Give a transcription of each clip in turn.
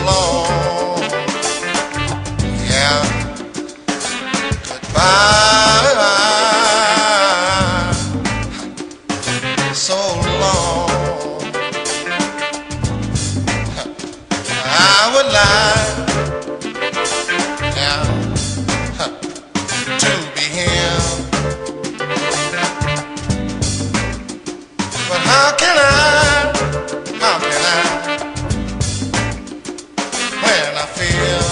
long. Yeah, goodbye, so long. I would like, yeah, to be here, but how can I? When I feel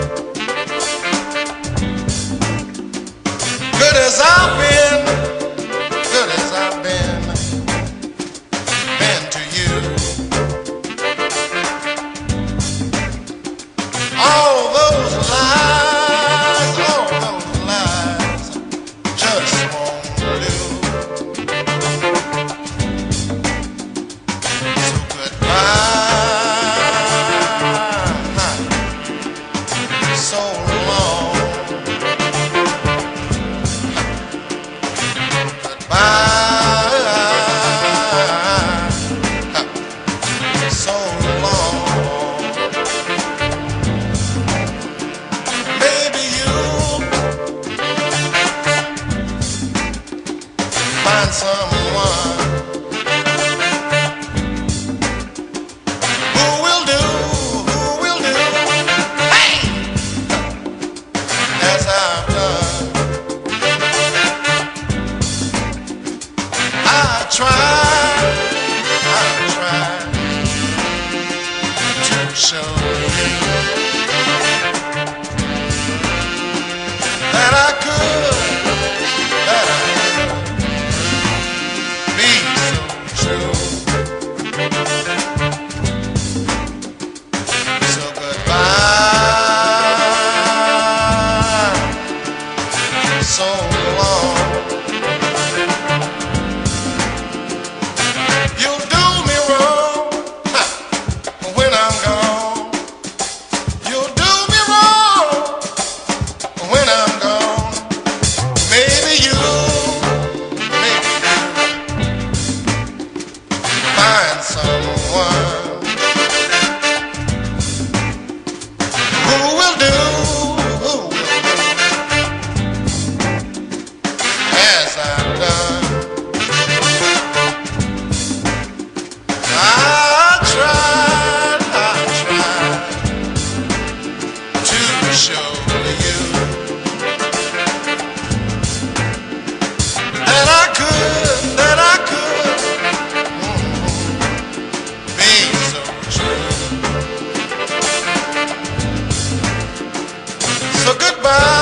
good as I've been, good as I've been to you. All those lies just won't do. So goodbye, so long. Goodbye, so long. Maybe you'll find someone who will do as I've done. I tried to show you that I could be so true. So goodbye, so long. You'll do me wrong when I'm gone. You'll do me wrong when I'm gone. Maybe you find someone who will do as I've done. I tried to show you that I could be so true. So goodbye.